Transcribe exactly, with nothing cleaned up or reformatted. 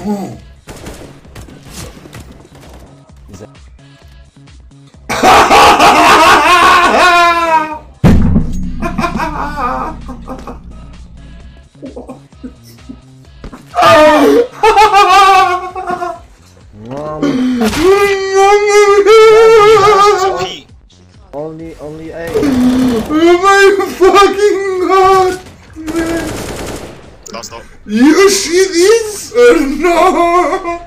No. Is that only only eight? Oh my fucking god, man. Stop, stop. You see this or no?